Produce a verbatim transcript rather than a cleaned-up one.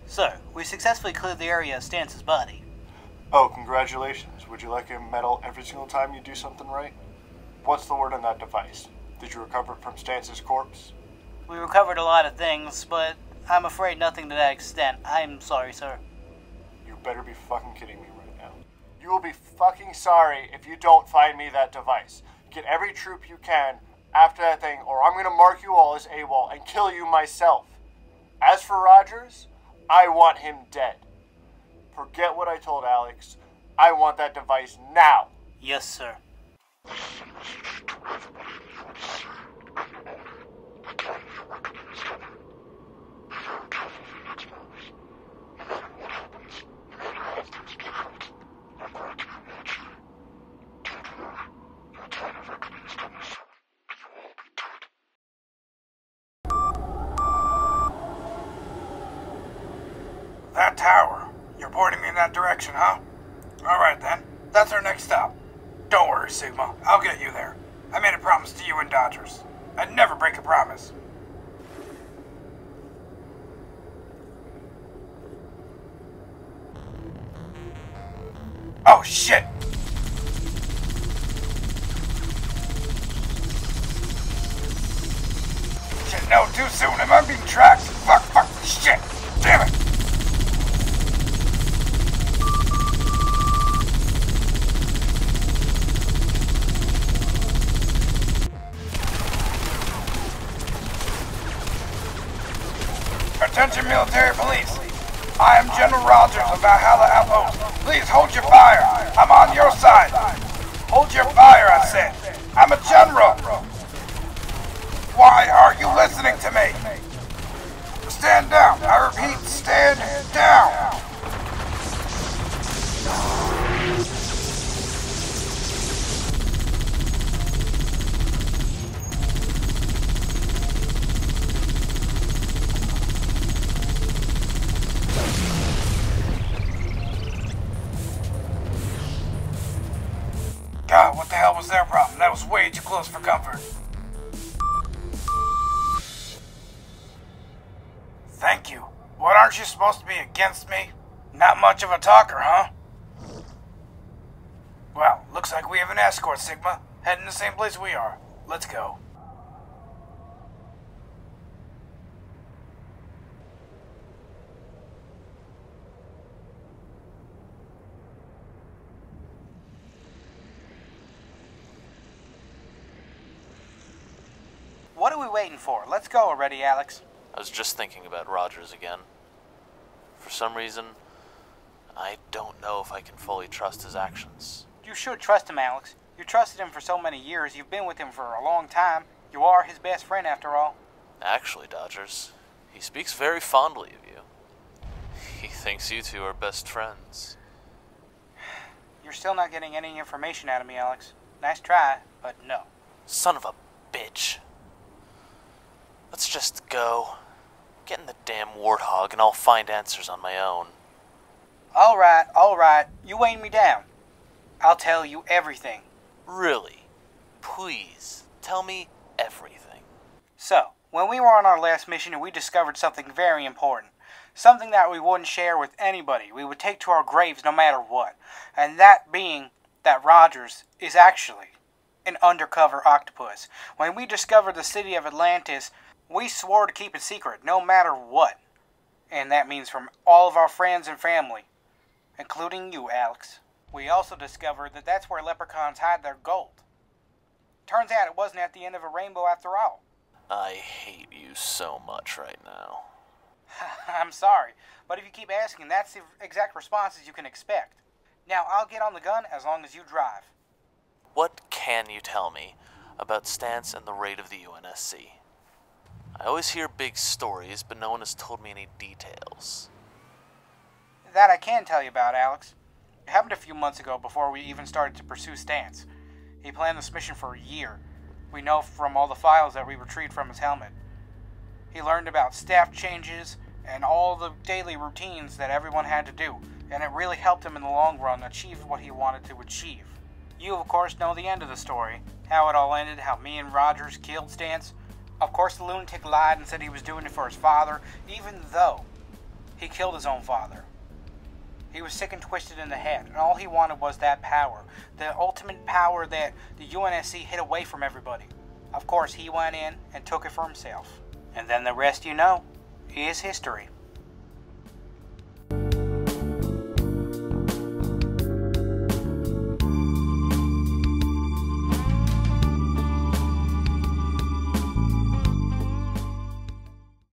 Sir, we successfully cleared the area of Stance's body. Oh, congratulations. Would you like a medal every single time you do something right? What's the word on that device? Did you recover it from Stance's corpse? We recovered a lot of things, but I'm afraid nothing to that extent. I'm sorry, sir. You better be fucking kidding me right now. You will be fucking sorry if you don't find me that device. Get every troop you can after that thing, or I'm gonna mark you all as AWOL and kill you myself. As for Rogers, I want him dead. Forget what I told Alex. I want that device now. Yes, sir. That tower. You're pointing me in that direction, huh? Alright then. That's our next stop. Don't worry, Sigma. I'll get you there. I made a promise to you and Dodgers. I'd never break a promise. Oh, shit! Shit, no, too soon. Am I being tracked? Fuck, fuck, shit! Damn it! Attention military police. I am General Rogers of Valhalla Outpost. Please hold your fire. I'm on your side. Hold your fire, I said. I'm a general. Why aren't you listening to me? Stand down. I repeat, stand down. God, what the hell was their problem? That was way too close for comfort. Thank you. What, aren't you supposed to be against me? Not much of a talker, huh? Well, looks like we have an escort, Sigma. Heading the same place we are. Let's go. What are we waiting for? Let's go already, Alex. I was just thinking about Rogers again. For some reason, I don't know if I can fully trust his actions. You should trust him, Alex. You trusted him for so many years. You've been with him for a long time. You are his best friend, after all. Actually, Dodgers, he speaks very fondly of you. He thinks you two are best friends. You're still not getting any information out of me, Alex. Nice try, but no. Son of a bitch. Let's just go. Get in the damn warthog and I'll find answers on my own. Alright, alright. You weighing me down. I'll tell you everything. Really? Please, tell me everything. So, when we were on our last mission, we discovered something very important. Something that we wouldn't share with anybody. We would take to our graves no matter what. And that being that Rogers is actually an undercover octopus. When we discovered the city of Atlantis, we swore to keep it secret, no matter what. And that means from all of our friends and family, including you, Alex. We also discovered that that's where leprechauns hide their gold. Turns out it wasn't at the end of a rainbow after all. I hate you so much right now. I'm sorry, but if you keep asking, that's the exact responses you can expect. Now, I'll get on the gun as long as you drive. What can you tell me about Stance and the raid of the U N S C? I always hear big stories, but no one has told me any details. That I can tell you about, Alex. It happened a few months ago before we even started to pursue Stance. He planned this mission for a year. We know from all the files that we retrieved from his helmet. He learned about staff changes and all the daily routines that everyone had to do, and it really helped him in the long run achieve what he wanted to achieve. You, of course, know the end of the story. How it all ended, how me and Rogers killed Stance. Of course, the lunatic lied and said he was doing it for his father, even though He killed his own father. He was sick and twisted in the head, and all he wanted was that power. The ultimate power that the U N S C hid away from everybody. Of course, he went in and took it for himself. And then the rest, you know, is history.